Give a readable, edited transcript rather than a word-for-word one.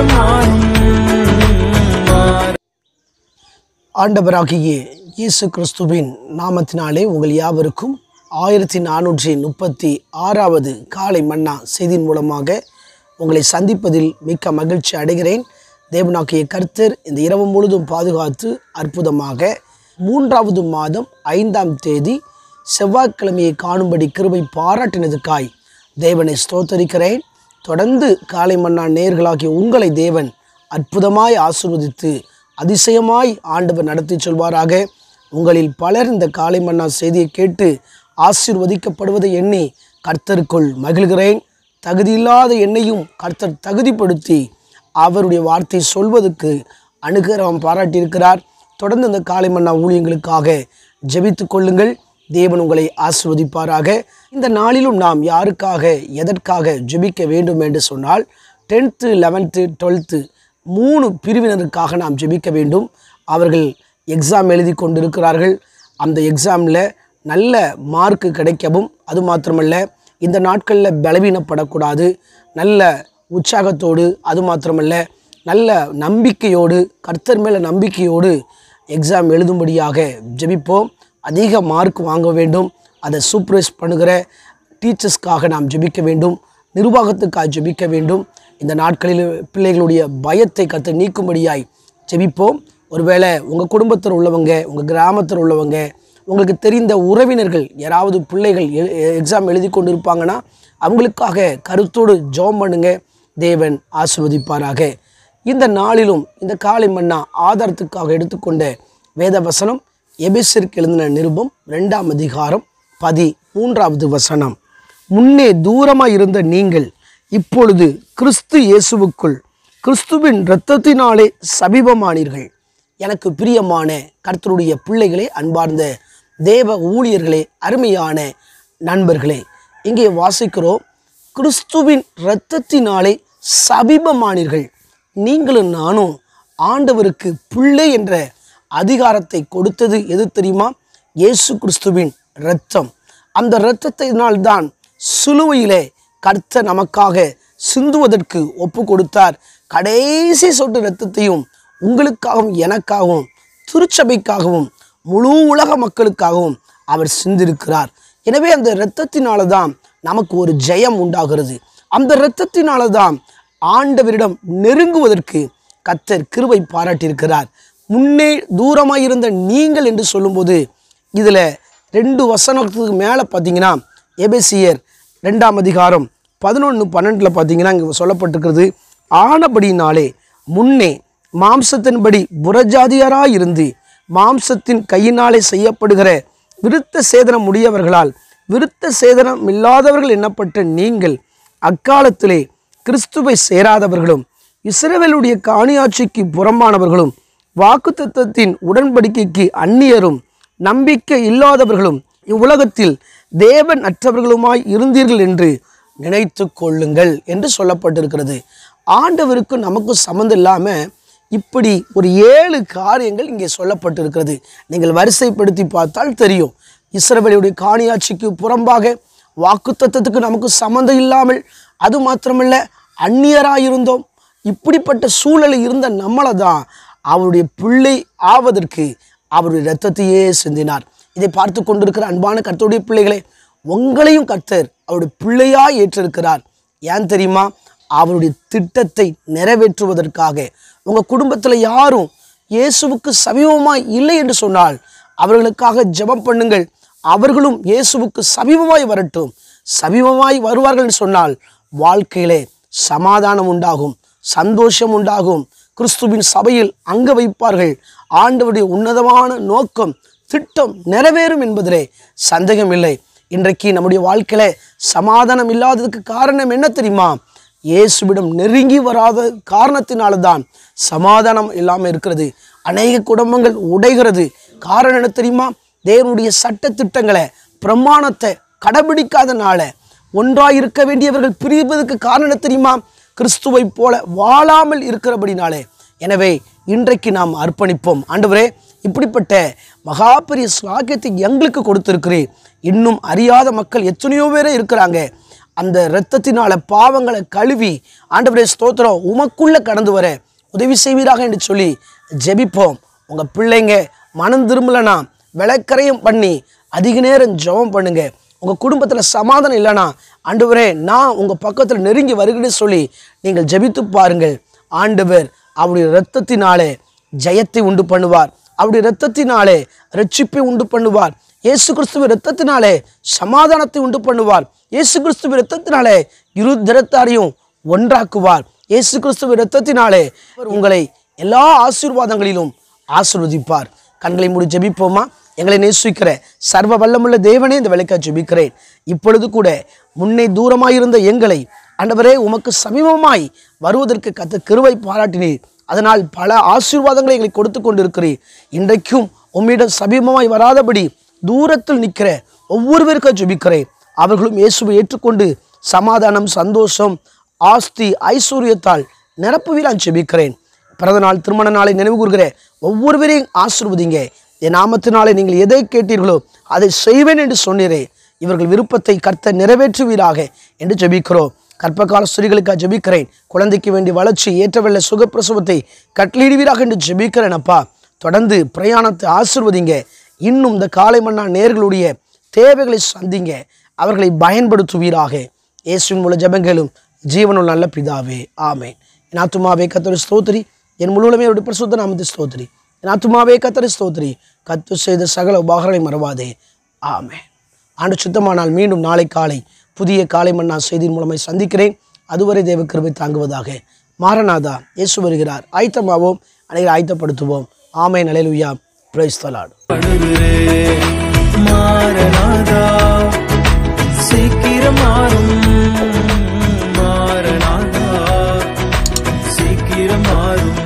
ஆண்டவராகிய இயேசு கிறிஸ்துவின் நாமத்தினாலே உங்கள் யாவருக்கும் 1436வது காலை மன்னா செய்தியின் மூலமாக உங்களை சந்திப்பதில் மிக்க மகிழ்ச்சி அடைகிறேன். தேவனாகிய கர்த்தர் இந்த இரவு முழுதும் பாதுகாத்து அற்புதமாக 3வது மாதம் 5ஆம் தேதி செவ்வாய்க்கிழமையை காணும்படி கிருபை பாராட்டினதுக்காய் தேவனை ஸ்தோத்தரிக்கிறேன். தொடர்ந்து காலை மன்னா நேயர்களாகிய உங்களை தேவன் அற்புதமாய் ஆசீர்வதித்து அதிசயமாய் ஆண்டவர் நடத்தி சொல்வாராக. உங்களில் பலர் இந்த காலை மன்னா செய்தியை கேட்டு ஆசீர்வதிக்கப்படுவதை எண்ணி கர்த்தருக்குள் மகிழ்கிறேன். தகுதியில்லாத என்னையும் கர்த்தர் தகுதிப்படுத்தி அவருடைய வார்த்தை சொல்வதற்கு அனுகிரகம் பாராட்டியிருக்கிறார். தொடர்ந்து இந்த காலை மன்னா ஊழியங்களுக்காக ஜெபித்து கொள்ளுங்கள். தேவன் உங்களை ஆசீர்வதிப்பாராக. இந்த நாளிலும் நாம் யாருக்காக எதற்காக ஜெபிக்க வேண்டும் என்று சொன்னால் 10th 11th 12th 3 பிரிவினருக்காக நாம் ஜெபிக்க வேண்டும். அவர்கள் எக்ஸாம் எழுதி கொண்டிருக்கிறார்கள். அந்த எக்ஸாமில் நல்ல மார்க்கு கிடைக்கவும், அது மாத்திரமல்ல இந்த நாட்களில் பலவீனப்படக்கூடாது, நல்ல உற்சாகத்தோடு, அது மாத்திரமல்ல நல்ல நம்பிக்கையோடு, கர்த்தர் மேலே நம்பிக்கையோடு எக்ஸாம் எழுதும்படியாக ஜெபிப்போம். அதிக மார்க் வாங்க வேண்டும். அதை சூப்பர்வைஸ் பண்ணுகிற டீச்சர்ஸ்க்காக நாம் ஜெபிக்க வேண்டும். நிர்வாகத்துக்காக ஜெபிக்க வேண்டும். இந்த நாட்களில் பிள்ளைகளுடைய பயத்தை கர்த்தர் நீக்கும்படியாய் ஜெபிப்போம். ஒருவேளை உங்கள் குடும்பத்தில் உள்ளவங்க, உங்கள் கிராமத்தில் உள்ளவங்க, உங்களுக்கு தெரிந்த உறவினர்கள் யாராவது பிள்ளைகள் எக்ஸாம் எழுதி கொண்டு இருப்பாங்கன்னா அவங்களுக்காக கருத்தோடு ஜெபம் பண்ணுங்க. தேவன் ஆசீர்வதிப்பாராக. இந்த நாளிலும் இந்த காலை மன்னா ஆதாரத்துக்காக எடுத்துக்கொண்ட வேத வசனம் எபேசியருக்கு எழுதின நிருபம் 2ஆம் அதிகாரம் 13வது வசனம். முன்னே தூரமாய் இருந்த நீங்கள் இப்பொழுது கிறிஸ்து இயேசுவுக்குள் கிறிஸ்துவின் இரத்தத்தினாலே சமீபமானீர்கள். எனக்கு பிரியமான கர்த்தருடைய பிள்ளைகளே, அன்பார்ந்த தேவ ஊழியர்களே, அருமையான நண்பர்களே, இங்கே வாசிக்கிறோம், கிறிஸ்துவின் இரத்தத்தினாலே சமீபமானீர்கள். நீங்களும் நானும் ஆண்டவருக்கு பிள்ளை என்ற அதிகாரத்தை கொடுத்தது எது தெரியுமா? இயேசு கிறிஸ்துவின் இரத்தம். அந்த இரத்தத்தினால்தான் சிலுவையிலே கர்த்தர் நமக்காக சிந்துவதற்கு ஒப்பு கொடுத்தார். கடைசி சொட்டு இரத்தத்தையும் உங்களுக்காகவும் எனக்காகவும் திருச்சபைக்காகவும் முழு உலக மக்களுக்காகவும் அவர் சிந்திருக்கிறார். எனவே அந்த இரத்தத்தினால தான் நமக்கு ஒரு ஜெயம் உண்டாகிறது. அந்த இரத்தத்தினால தான் ஆண்டவரிடம் நெருங்குவதற்கு கர்த்தர் கிருபை பாராட்டியிருக்கிறார். முன்னே தூரமாயிருந்த நீங்கள் என்று சொல்லும்போது இதில் 2 வசனத்துக்கு மேலே பார்த்தீங்கன்னா எபேசியர் 2ஆம் அதிகாரம் 11-12 பார்த்தீங்கன்னா இங்கே சொல்லப்பட்டிருக்கிறது, ஆனபடினாலே முன்னே மாம்சத்தின்படி புறஜாதியாராயிருந்து மாம்சத்தின் கையினாலே செய்யப்படுகிற விருத்த சேதனம் உடையவர்களால் விருத்த சேதனம் இல்லாதவர்கள் எண்ணப்பட்ட நீங்கள் அக்காலத்திலே கிறிஸ்துவை சேராதவர்களும் இஸ்ரவேலுடைய காணியாட்சிக்கு புறம்பானவர்களும் வாக்குத்தத்தத்தின் உடன்படிக்கைக்கு அந்நியரும் நம்பிக்கை இல்லாதவர்களும் இவ்வுலகத்தில் தேவன் அற்றவர்களுமாய் இருந்தீர்கள் என்று நினைத்து கொள்ளுங்கள் என்று சொல்லப்பட்டிருக்கிறது. ஆண்டவருக்கு நமக்கு சம்மந்தம் இல்லாமல் இப்படி ஒரு 7 காரியங்கள் இங்கே சொல்லப்பட்டிருக்கிறது. நீங்கள் வரிசைப்படுத்தி பார்த்தால் தெரியும். இஸ்ரவேலுடைய காணியாட்சிக்கு புறம்பாக, வாக்குத்தத்தத்துக்கு நமக்கு சம்மந்தம் இல்லாமல், அது மாத்திரமல்ல அந்நியராயிருந்தோம். இப்படிப்பட்ட சூழலில் இருந்த நம்மளை தான் அவருடைய பிள்ளை ஆவதற்கு அவருடைய இரத்தத்தையே சிந்தினார். இதை பார்த்து கொண்டிருக்கிற அன்பான கர்த்தருடைய பிள்ளைகளே, உங்களையும் கர்த்தர் அவருடைய பிள்ளையாய் ஏற்றிருக்கிறார். ஏன் தெரியுமா? அவருடைய திட்டத்தை நிறைவேற்றுவதற்காக. உங்கள் குடும்பத்தில் யாரும் இயேசுவுக்கு சமீபமாய் இல்லை என்று சொன்னால் அவர்களுக்காக ஜெபம் பண்ணுங்கள். அவர்களும் இயேசுவுக்கு சமீபமாய் வரட்டும். சமீபமாய் வருவார்கள் என்று சொன்னால் வாழ்க்கையிலே சமாதானம் உண்டாகும், சந்தோஷம் உண்டாகும். கிறிஸ்துவின் சபையில் அங்க வைப்பார்கள். ஆண்டவருடைய உன்னதமான நோக்கம், திட்டம் நிறைவேறும் என்பதிலே சந்தேகம் இல்லை. இன்றைக்கு நம்முடைய வாழ்க்கையில சமாதானம் இல்லாததுக்கு காரணம் என்ன தெரியுமா? இயேசுவிடம் நெருங்கி வராத காரணத்தினால தான் சமாதானம் இல்லாமல் இருக்கிறது. அநேக குடும்பங்கள் உடைகிறது. காரணம் என்ன தெரியுமா? தேவனுடைய சட்ட திட்டங்களை, பிரமாணத்தை கடைபிடிக்காதனால ஒன்றாய் இருக்க வேண்டியவர்கள் பிரிவதற்கு காரணம் தெரியுமா? கிறிஸ்துவை போல வாழாமல் இருக்கிறபடினாலே. எனவே இன்றைக்கு நாம் அர்ப்பணிப்போம். ஆண்டவரே, இப்படிப்பட்ட மகா பெரிய ஸ்லாக்கியத்தை எங்களுக்கு கொடுத்திருக்கிறேன். இன்னும் அறியாத மக்கள் எத்தனையோ பேரே இருக்கிறாங்க. அந்த இரத்தத்தினால பாவங்களை கழுவி ஆண்டவரே ஸ்தோத்திரம் உமக்குள்ள கடந்து வர உதவி செய்வீராக என்று சொல்லி ஜெபிப்போம். உங்கள் பிள்ளைங்க மனம் திரும்பலனா விளக்கரையும் பண்ணி அதிக நேரம் ஜெபம் பண்ணுங்க. உங்கள் குடும்பத்தில் சமாதானம் இல்லைனா ஆண்டவரே நான் உங்கள் பக்கத்தில் நெருங்கி வருகிறேன்னு சொல்லி நீங்கள் ஜெபித்து பாருங்கள். ஆண்டவர் அவருடைய இரத்தத்தினாலே ஜெயத்தை உண்டு பண்ணுவார். அவருடைய இரத்தத்தினாலே ரட்சிப்பை உண்டு பண்ணுவார். இயேசு கிறிஸ்துவின் இரத்தத்தினாலே சமாதானத்தை உண்டு பண்ணுவார். இயேசு கிறிஸ்துவின் இரத்தத்தினாலே இரு திறத்தாரையும் ஒன்றாக்குவார். இயேசு கிறிஸ்துவின் இரத்தத்தினாலே உங்களை எல்லா ஆசீர்வாதங்களிலும் ஆசீர்வதிப்பார். கண்களை மூடி ஜெபிப்போமா? எங்களை நேசிக்கிற சர்வ வல்லமுள்ள தேவனே, இந்த வேளைக்காக ஜெபிக்கிறேன். இப்பொழுது கூட முன்னே தூரமாயிருந்த எங்களை ஆண்டவரே உமக்கு சமீபமாய் வருவதற்கு கர்த்தர் கிருபை பாராட்டினீர். அதனால் பல ஆசீர்வாதங்களை எங்களை கொடுத்து கொண்டிருக்கிறீர். இன்றைக்கும் உம்மிடம் சமீபமாய் வராதபடி தூரத்தில் நிற்கிற ஒவ்வொருவருக்கும் ஜெபிக்கிறேன். அவர்களும் இயேசுவை ஏற்றுக்கொண்டு சமாதானம், சந்தோஷம், ஆஸ்தி, ஐஸ்வர்யத்தால் நிரப்புவீரான் ஜெபிக்கிறேன். பிறந்த நாள், திருமண நாளை நினைவு கூறுகிற ஒவ்வொருவரையும் ஆசீர்வதிங்க. என் நாமத்தினாலே நீங்கள் எதை கேட்டீர்களோ அதை செய்வேன் என்று சொன்னீரே. இவர்கள் விருப்பத்தை கர்த்தர் நிறைவேற்றுவீராக என்று ஜெபிக்கிறோம். கற்பகால ஸ்திரீகளுக்காக ஜெபிக்கிறேன். குழந்தைக்கு வேண்டிய வளர்ச்சி, ஏற்றவெல்ல சுகப்பிரசவத்தை கட்டளையிடுவீராக என்று ஜெபிக்கிறேன். அப்பா, தொடர்ந்து பிரயாணத்தை ஆசீர்வதிங்க. இன்னும் இந்த காலை மன்னா நேர்களுடைய தேவைகளை சந்திங்க. அவர்களை பயன்படுத்துவீராக. இயேசுவின் மூல ஜெபங்களும் ஜீவனுள்ள நல்ல பிதாவே, ஆமேன். என் ஆத்துமாவே கர்த்தரை ஸ்தோத்திரி, என் முழுவதுமே அவருடைய பரிசுத்த நாமத்தை ஸ்தோத்திரி. என் ஆத்துமாவே கர்த்தரை ஸ்தோத்திரி, கர்த்தர் செய்த சகல உபகாரங்களை மறவாதே, ஆமேன். ஆண்டு சுத்தமானால் மீண்டும் நாளை காலை புதிய காலை மன்னா செய்தியின் மூலமாய் சந்திக்கிறேன். அதுவரை தேவ கிருபை தாங்குவதாக. மாரநாதா, இயேசு வருகிறார். ஆயத்தமாவோம், அனைவரை ஆயத்தப்படுத்துவோம். ஆமேன். அல்லேலூயா. Praise the Lord. மாரநாதா, சீக்கிரம் மாறும். மாரநாதா, சீக்கிரம் மாறும்.